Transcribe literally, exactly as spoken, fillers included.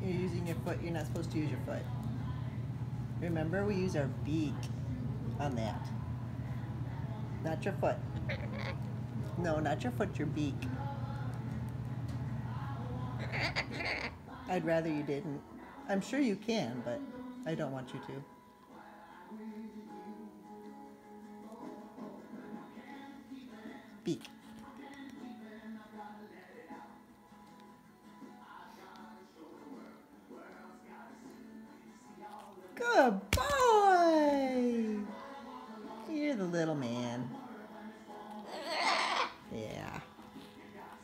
You're using your foot. You're not supposed to use your foot. Remember, we use our beak on that. Not your foot. No, not your foot, your beak. I'd rather you didn't. I'm sure you can, but I don't want you to. Beak. Good